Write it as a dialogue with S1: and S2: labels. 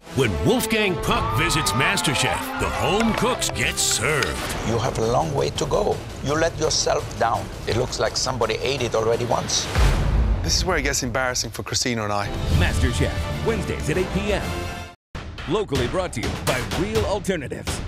S1: When Wolfgang Puck visits MasterChef, the home cooks get served.
S2: You have a long way to go. You let yourself down. It looks like somebody ate it already once.
S3: This is where it gets embarrassing for Christina and I.
S4: MasterChef, Wednesdays at 8 p.m. Locally brought to you by Real Alternatives.